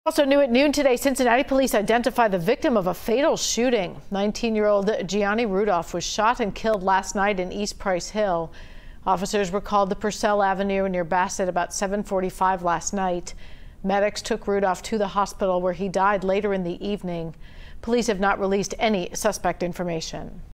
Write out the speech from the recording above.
Also new at noon today, Cincinnati police identify the victim of a fatal shooting. 19-year-old Gianni Rudolph was shot and killed last night in East Price Hill. Officers were called to Purcell Avenue near Bassett about 7:45 last night. Medics took Rudolph to the hospital where he died later in the evening. Police have not released any suspect information.